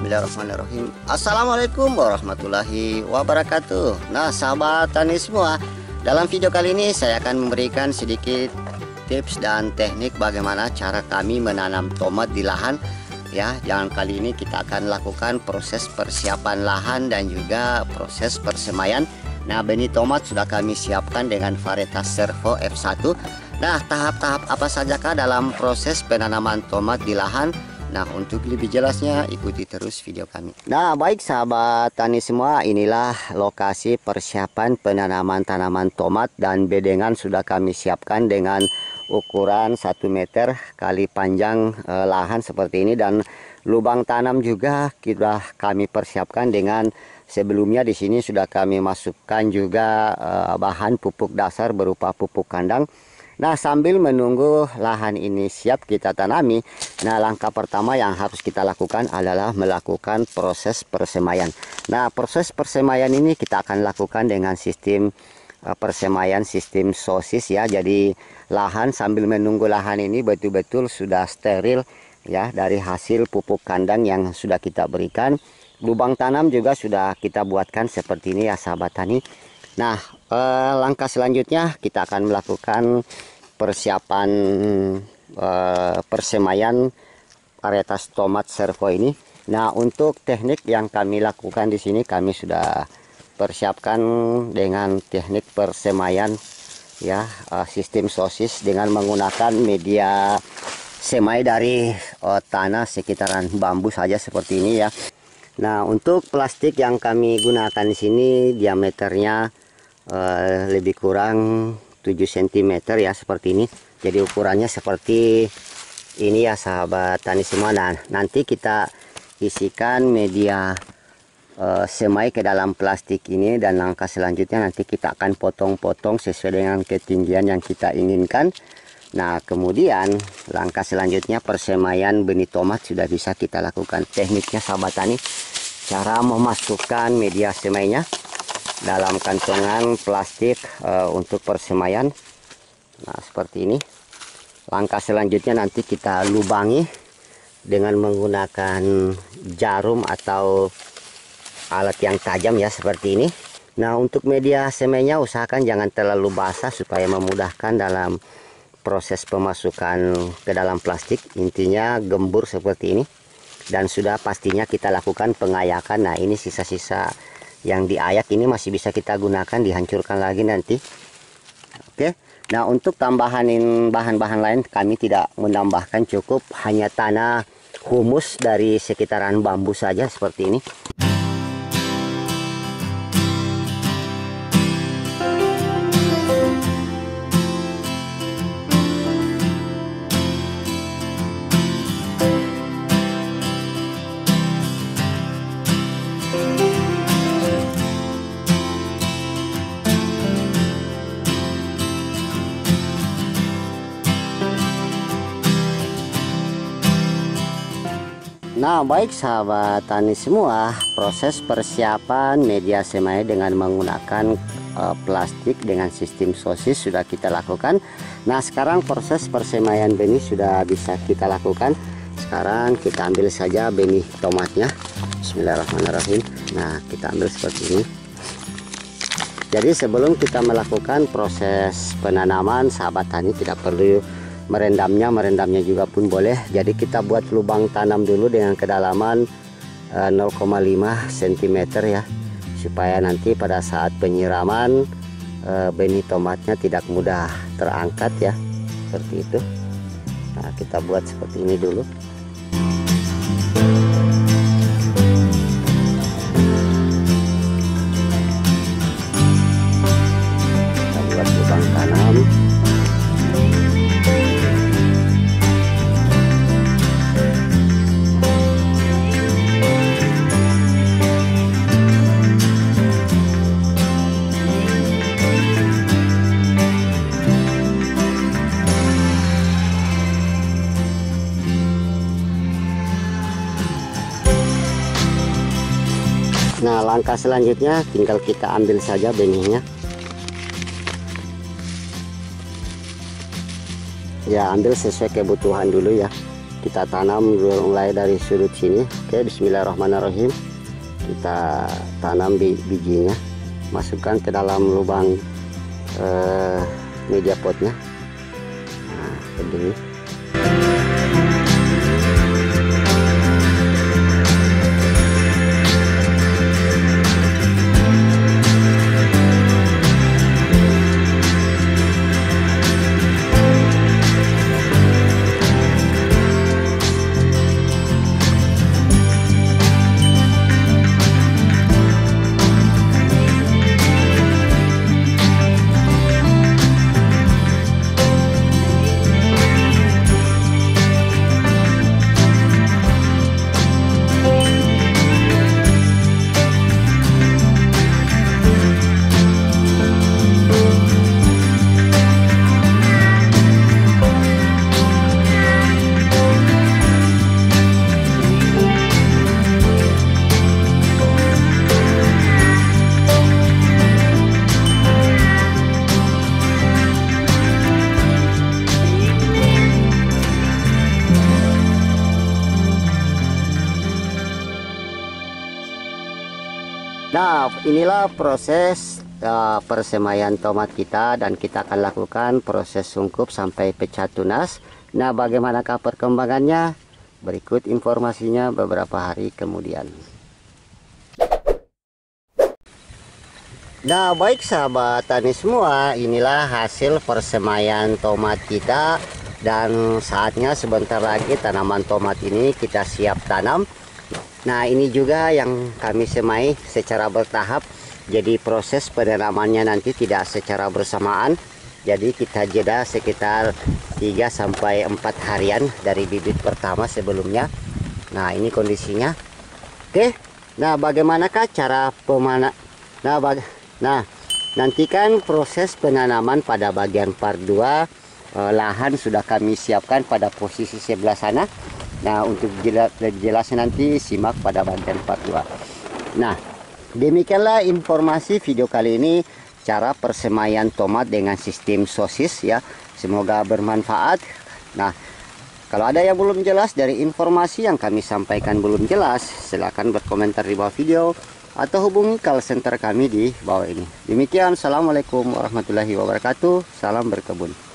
Bismillahirrahmanirrahim. Assalamualaikum warahmatullahi wabarakatuh. Nah, sahabat tani semua, dalam video kali ini saya akan memberikan sedikit tips dan teknik bagaimana cara kami menanam tomat di lahan. Ya, yang kali ini kita akan lakukan proses persiapan lahan dan juga proses persemaian. Nah, benih tomat sudah kami siapkan dengan varietas Servo F1. Nah, tahap-tahap apa sajakah dalam proses penanaman tomat di lahan? Nah, untuk lebih jelasnya ikuti terus video kami. Nah, baik sahabat tani semua, inilah lokasi persiapan penanaman tanaman tomat dan bedengan sudah kami siapkan dengan ukuran 1 meter kali panjang lahan seperti ini, dan lubang tanam juga sudah kami persiapkan dengan sebelumnya di sini sudah kami masukkan juga bahan pupuk dasar berupa pupuk kandang. Nah, sambil menunggu lahan ini siap kita tanami, nah langkah pertama yang harus kita lakukan adalah melakukan proses persemaian. Nah, proses persemaian ini kita akan lakukan dengan sistem persemaian sistem sosis ya. Jadi lahan sambil menunggu lahan ini betul-betul sudah steril ya dari hasil pupuk kandang yang sudah kita berikan. Lubang tanam juga sudah kita buatkan seperti ini ya sahabat tani. Nah, langkah selanjutnya kita akan melakukan persiapan persemaian varietas tomat Servo ini. Nah, untuk teknik yang kami lakukan di sini kami sudah persiapkan dengan teknik persemaian ya, sistem sosis dengan menggunakan media semai dari tanah sekitaran bambu saja seperti ini ya. Nah, untuk plastik yang kami gunakan di sini diameternya lebih kurang 7 cm ya seperti ini. Jadi ukurannya seperti ini ya sahabat tani semua. Nah, nanti kita isikan media semai ke dalam plastik ini, dan langkah selanjutnya nanti kita akan potong-potong sesuai dengan ketinggian yang kita inginkan. Nah, kemudian langkah selanjutnya persemaian benih tomat sudah bisa kita lakukan. Tekniknya sahabat tani, cara memasukkan media semainya dalam kantongan plastik untuk persemaian. Nah, seperti ini. Langkah selanjutnya nanti kita lubangi dengan menggunakan jarum atau alat yang tajam ya seperti ini. Nah, untuk media semainya usahakan jangan terlalu basah supaya memudahkan dalam proses pemasukan ke dalam plastik. Intinya gembur seperti ini, dan sudah pastinya kita lakukan pengayakan. Nah, ini sisa-sisa yang diayak ini masih bisa kita gunakan, dihancurkan lagi nanti. Oke. Nah, untuk tambahan bahan-bahan lain kami tidak menambahkan, cukup hanya tanah humus dari sekitaran bambu saja seperti ini. Nah, baik sahabat tani semua, proses persiapan media semai dengan menggunakan plastik dengan sistem sosis sudah kita lakukan. Nah, sekarang proses persemaian benih sudah bisa kita lakukan. Sekarang kita ambil saja benih tomatnya. Bismillahirrahmanirrahim. Nah, kita ambil seperti ini. Jadi sebelum kita melakukan proses penanaman, sahabat tani tidak perlu merendamnya juga pun boleh. Jadi kita buat lubang tanam dulu dengan kedalaman 0,5 cm ya, supaya nanti pada saat penyiraman benih tomatnya tidak mudah terangkat ya, seperti itu. Nah, kita buat seperti ini dulu. Kita buat lubang tanam. Nah, langkah selanjutnya tinggal kita ambil saja benihnya. Ya, ambil sesuai kebutuhan dulu ya. kita tanam mulai dari sudut sini. Oke, bismillahirrahmanirrahim. Kita tanam bijinya, masukkan ke dalam lubang media potnya. Nah, begini. Nah, inilah proses persemaian tomat kita, dan kita akan lakukan proses sungkup sampai pecah tunas. Nah, bagaimanakah perkembangannya? Berikut informasinya beberapa hari kemudian. Nah, baik sahabat tani semua, inilah hasil persemaian tomat kita, dan saatnya sebentar lagi tanaman tomat ini kita siap tanam. Nah, ini juga yang kami semai secara bertahap. Jadi proses penanamannya nanti tidak secara bersamaan. Jadi kita jeda sekitar 3 sampai 4 harian dari bibit pertama sebelumnya. Nah, ini kondisinya. Oke. Nah, bagaimanakah cara Nah, nantikan proses penanaman pada bagian part 2. Lahan sudah kami siapkan pada posisi sebelah sana. Nah, untuk jelasnya nanti simak pada bagian part 2. Nah, demikianlah informasi video kali ini, cara persemaian tomat dengan sistem sosis ya. Semoga bermanfaat. Nah, kalau ada yang belum jelas dari informasi yang kami sampaikan belum jelas, silahkan berkomentar di bawah video atau hubungi call center kami di bawah ini. Demikian, assalamualaikum warahmatullahi wabarakatuh. Salam berkebun.